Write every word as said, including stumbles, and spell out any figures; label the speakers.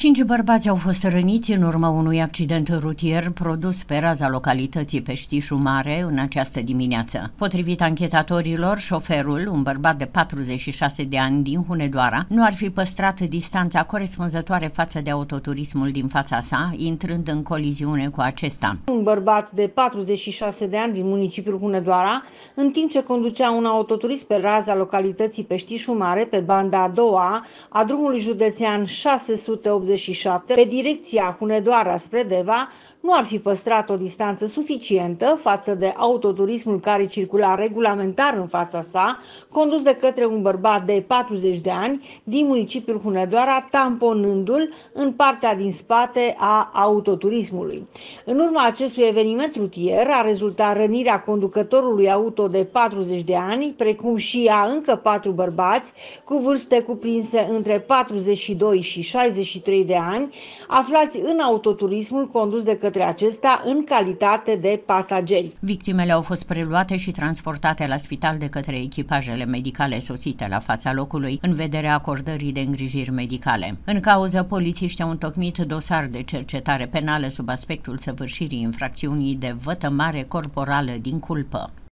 Speaker 1: Cinci bărbați au fost răniți în urma unui accident rutier produs pe raza localității Peștișul Mare în această dimineață. Potrivit anchetatorilor, șoferul, un bărbat de patruzeci și șase de ani din Hunedoara, nu ar fi păstrat distanța corespunzătoare față de autoturismul din fața sa, intrând în coliziune cu acesta.
Speaker 2: Un bărbat de patruzeci și șase de ani din municipiul Hunedoara, în timp ce conducea un autoturism pe raza localității Peștișul Mare, pe banda a doua a drumului județean șase sute optzeci și șapte, pe direcția Hunedoara spre Deva, nu ar fi păstrat o distanță suficientă față de autoturismul care circula regulamentar în fața sa, condus de către un bărbat de patruzeci de ani din municipiul Hunedoara, tamponându-l în partea din spate a autoturismului. În urma acestui eveniment rutier a rezultat rănirea conducătorului auto de patruzeci de ani, precum și a încă patru bărbați cu vârste cuprinse între patruzeci și doi și șaizeci și trei de ani, aflați în autoturismul condus de către acesta în calitate de pasageri.
Speaker 1: Victimele au fost preluate și transportate la spital de către echipajele medicale sosite la fața locului în vederea acordării de îngrijiri medicale. În cauză, polițiștii au întocmit dosar de cercetare penală sub aspectul săvârșirii infracțiunii de vătămare corporală din culpă.